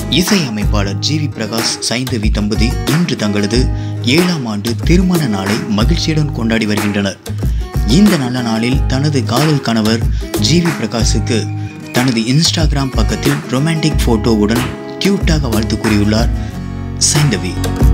இசையமைப்பாளர் G we Prakash Saindhavi தம்பதி இன்று தங்களது 7ஆம் ஆண்டு திருமண நாளை மகிழ்ச்சியுடன் கொண்டாடி வருகின்றனர். இந்த நல்ல நாளில் தனது காதல் கணவர் ஜி வி பிரகாஷுக்கு தனது இன்ஸ்டாகிராம் பக்கத்தில் ரொமான்டிக் போட்டோவுடன் கியூட்டாக வாழ்த்து கூறியுள்ளார் சைந்தவி.